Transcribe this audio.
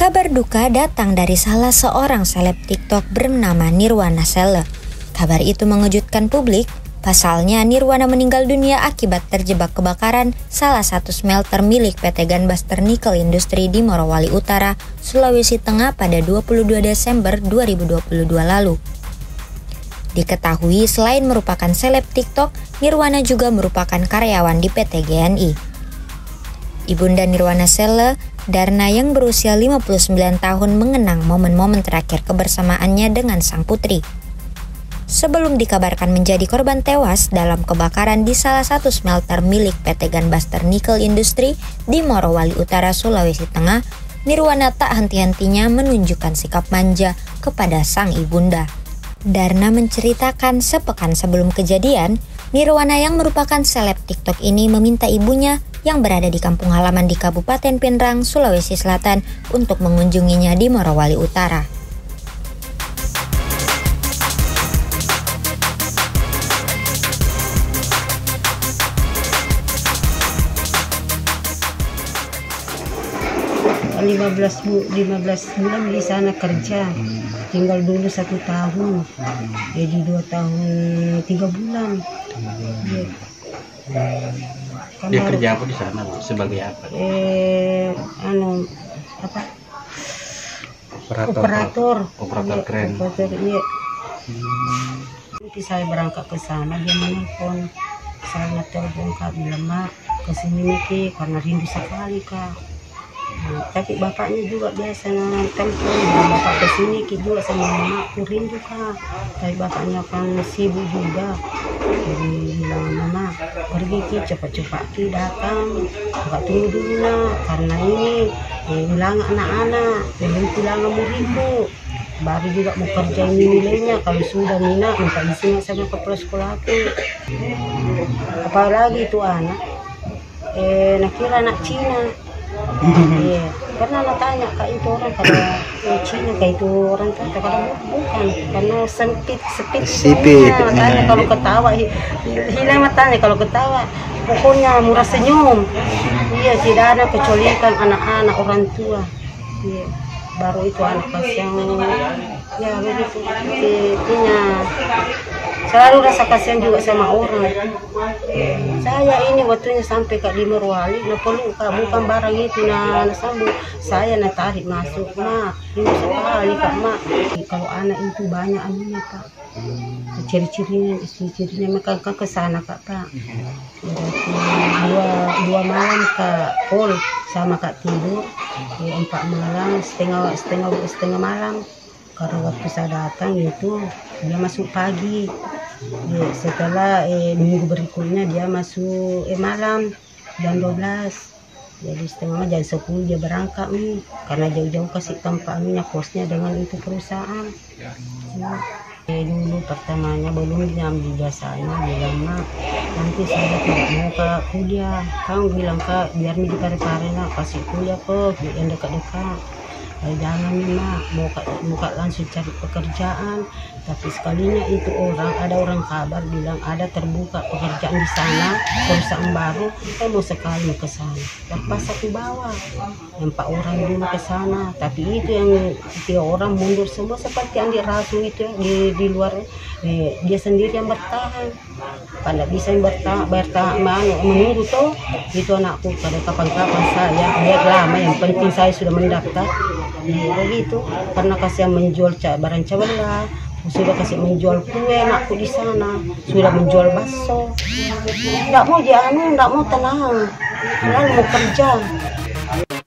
Kabar duka datang dari salah seorang seleb TikTok bernama Nirwana Selle. Kabar itu mengejutkan publik. Pasalnya, Nirwana meninggal dunia akibat terjebak kebakaran salah satu smelter milik PT Gunbuster Nickel Industri di Morowali Utara, Sulawesi Tengah pada 22 Desember 2022 lalu. Diketahui selain merupakan seleb TikTok, Nirwana juga merupakan karyawan di PT GNI. Ibunda Nirwana Selle, Darna yang berusia 59 tahun mengenang momen-momen terakhir kebersamaannya dengan sang putri. Sebelum dikabarkan menjadi korban tewas dalam kebakaran di salah satu smelter milik PT Gunbuster Nickel Industri di Morowali Utara, Sulawesi Tengah, Nirwana tak henti-hentinya menunjukkan sikap manja kepada sang ibunda. Darna menceritakan sepekan sebelum kejadian, Nirwana yang merupakan seleb TikTok ini meminta ibunya yang berada di kampung halaman di Kabupaten Pinrang, Sulawesi Selatan untuk mengunjunginya di Morowali Utara. Lima belas bulan di sana kerja, tinggal dulu 1 tahun, jadi 2 tahun 3 bulan. Dia kerja apa di sana, Bu? Sebagai apa? Operator keren. Iya. Nanti saya berangkat ke sana, dia menelpon, saya telepon Kak, bilang Mak kesini Miki karena rindu sekali Kak. Nah, tapi bapaknya juga biasa telepon, bapak kesini juga sama mamaku rindu Kak, tapi bapaknya kan sibuk juga. Jadi bilang Mama pergi Ki, cepat-cepat Ki datang, nggak tunggu dulu nak, karena ini hilang anak-anak, belum pulang muridku, baru juga mau kerjain nilainya, kalau sudah Nina minta izin sama kepala sekolah aku. Apalagi itu anak nak kira anak Cina. Iya, karena anak tanya Kak itu orang kalau Cina kayak itu orang kata kadang bukan, karena sempit. Matanya kalau ketawa hilang matanya kalau ketawa, pokoknya murah senyum. Iya, tidak ada kecuali kan anak-anak orang tua. Iya, baru itu anak pas yang ya begitu punya selalu rasa kasihan juga sama orang. Saya ini waktunya sampai Kak di Morowali, perlu Kak bukan barang itu nah sambung, saya tarik masuk Mak, ini sekali Kak Mak. Kalau anak itu banyak anunya Kak, ciri-cirinya mereka ke sana Kak Pak. Dua malam Kak full sama Kak tidur, 4 malam setengah malam. Karena waktu saya datang itu dia masuk pagi, setelah minggu berikutnya dia masuk malam jam 12, jadi setengah jam 10 dia berangkat nih, karena jauh-jauh kasih tempatnya kosnya dengan itu perusahaan. Dulu pertamanya belum diambil jasanya, bilang Mak nanti saya tidak mau Kak kuliah, kamu bilang Kak biar di pare-pare nak kasih kuliah kok yang dekat-dekat. Jangan Mak, mau Kak langsung cari pekerjaan. Tapi sekalinya itu ada orang kabar bilang ada terbuka pekerjaan di sana, perusahaan baru, mau sekali ke sana. Lepas aku bawa 4 orang dulu ke sana, tapi itu yang 3 orang mundur semua seperti yang dirasu itu di luar. Dia sendiri yang bertahan, pada bisa bertahan menunggu tuh itu anakku pada kapan-kapan saya biar lama, yang penting saya sudah mendaftar. Begitu, karena kasih menjual barang cabelah, sudah kasih menjual kue anakku di sana, sudah menjual bakso. Nggak mau tenang, lalu mau kerja.